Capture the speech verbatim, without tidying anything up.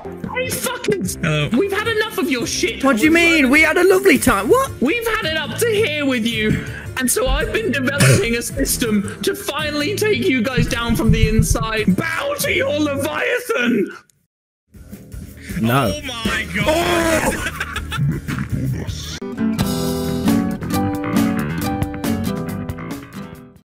Hey, fucking... Hello. We've had enough of your shit. What do you mean? We had a lovely time. What? We've had it up to here with you. And so I've been developing a system to finally take you guys down from the inside. Bow to your Leviathan! No. Oh my god!